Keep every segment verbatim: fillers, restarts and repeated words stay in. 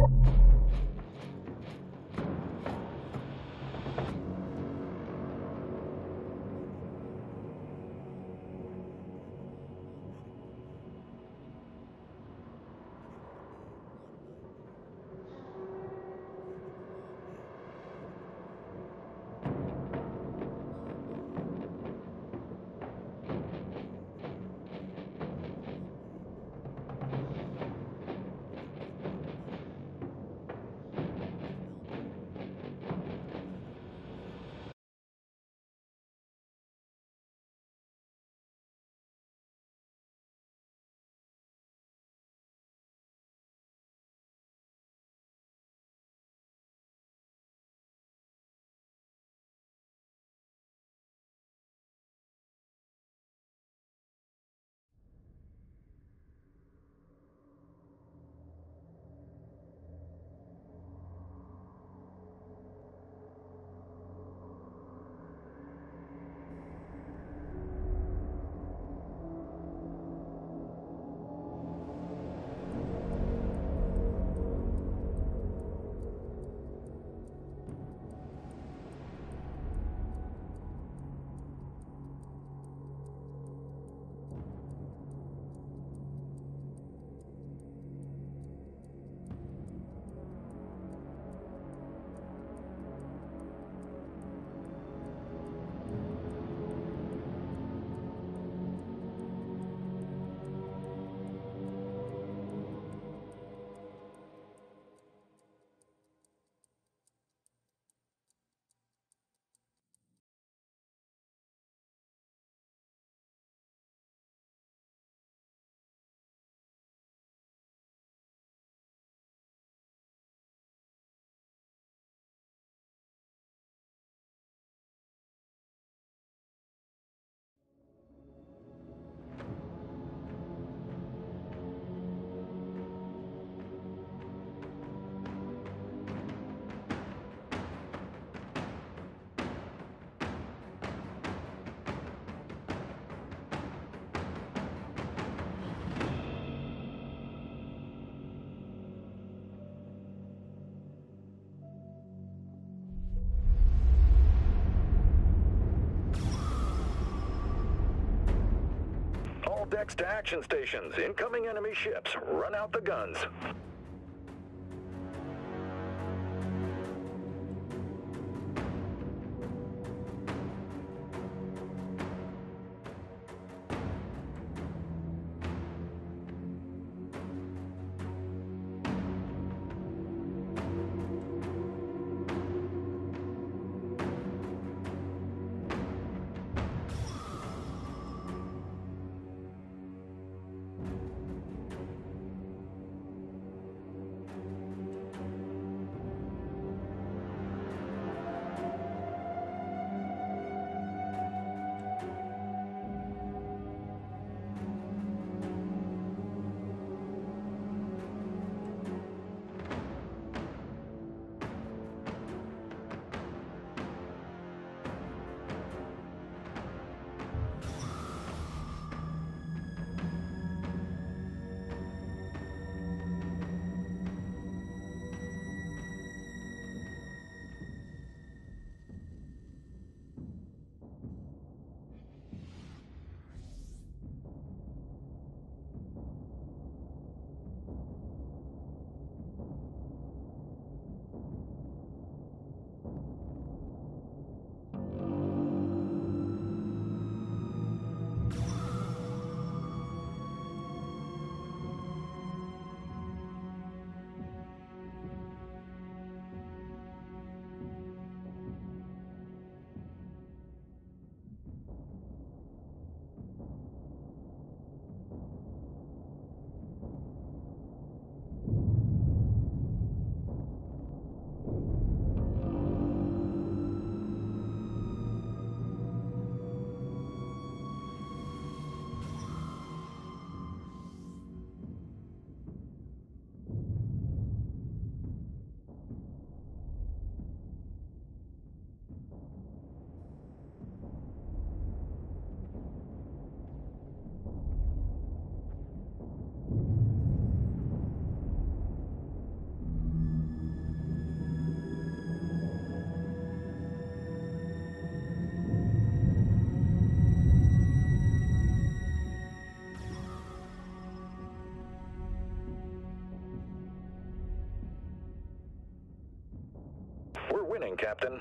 Decks to action stations. Incoming enemy ships. Run out the guns. winning, Captain.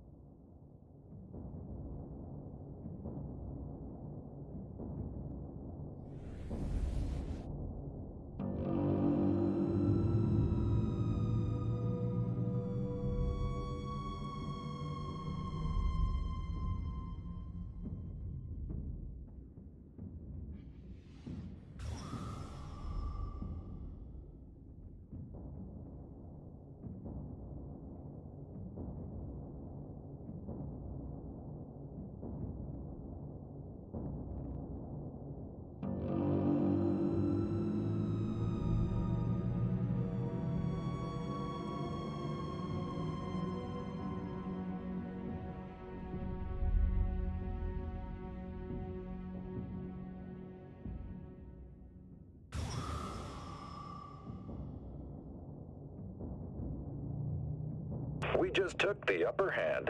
We just took the upper hand.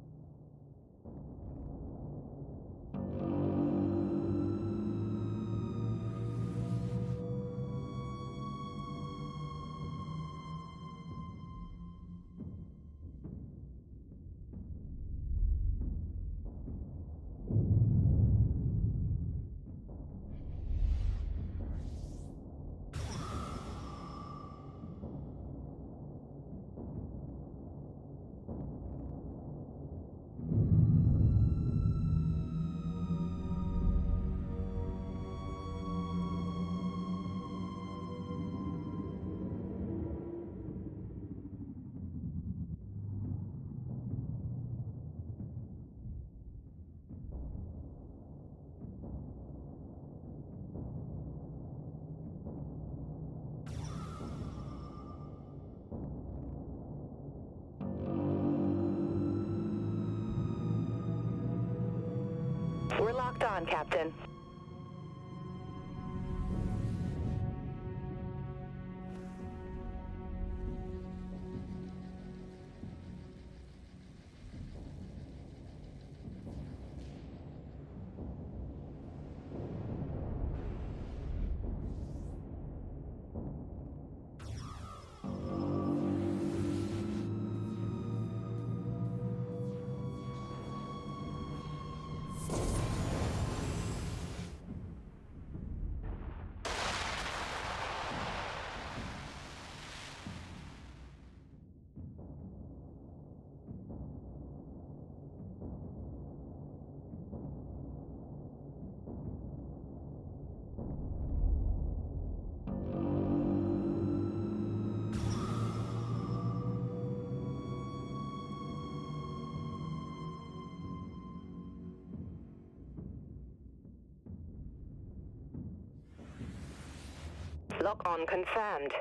We're locked on, Captain. Lock on confirmed.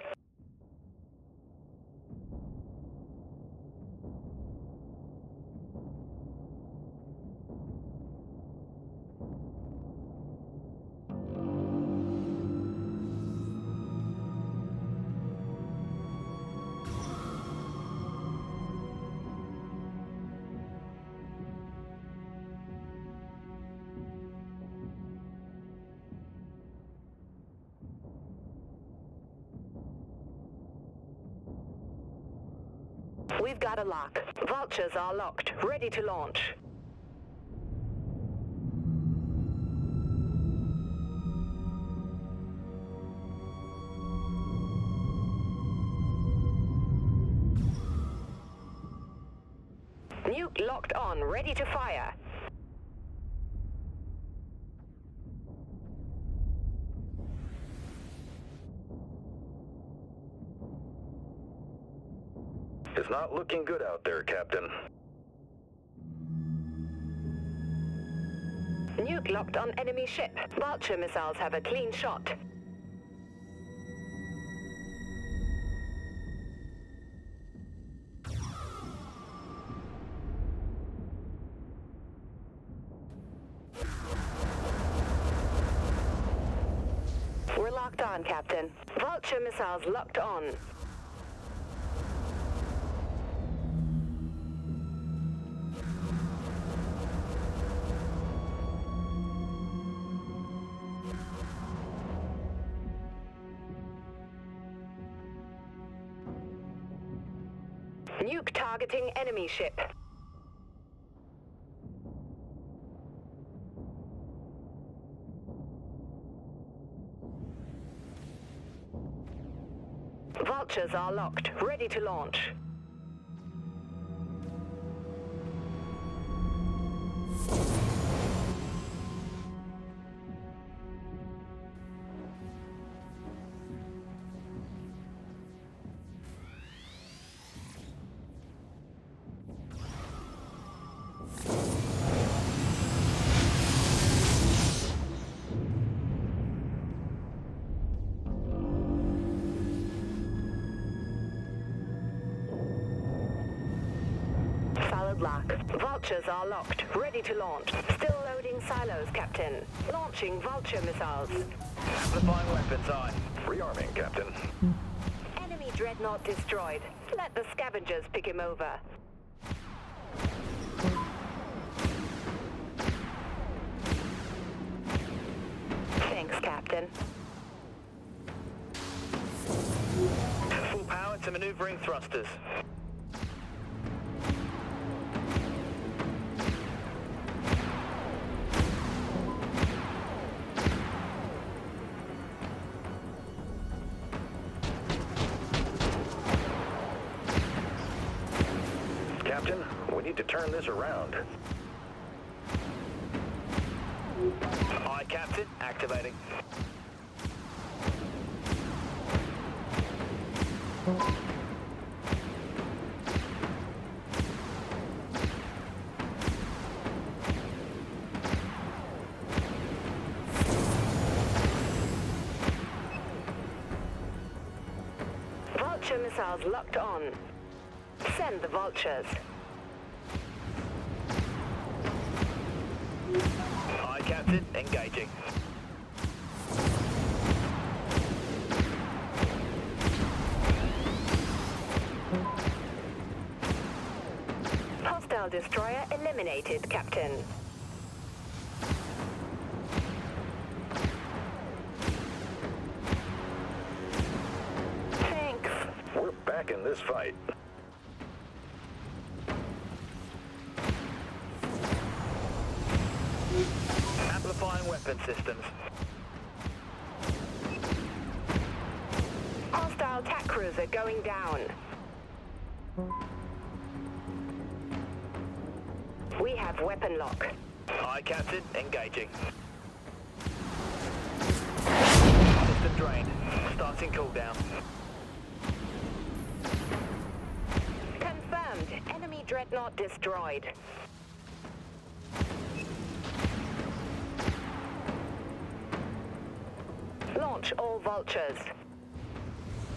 We've got a lock. Vultures are locked, ready to launch. Nuke locked on, ready to fire. It's not looking good out there, Captain. Nuke locked on enemy ship. Vulture missiles have a clean shot. We're locked on, Captain. Vulture missiles locked on. Nuke targeting enemy ship. Vultures are locked, ready to launch. Lock. Vultures are locked, ready to launch. Still loading silos, Captain. Launching Vulture missiles. Amplifying weapons on. Rearming, Captain. Enemy dreadnought destroyed. Let the scavengers pick him over. Thanks, Captain. Full power to maneuvering thrusters. Captain, we need to turn this around. Aye, Captain. Activating. Vulture missiles locked on. Send the vultures. Aye, Captain. Engaging. Hostile destroyer eliminated, Captain. Thanks. We're back in this fight. Amplifying weapon systems. Hostile attack cruiser going down. We have weapon lock. Aye, Captain. Engaging. System drained. Starting cooldown. Confirmed. Enemy dreadnought destroyed. Launch all vultures.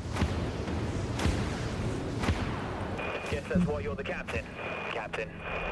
Guess that's why you're the captain, Captain.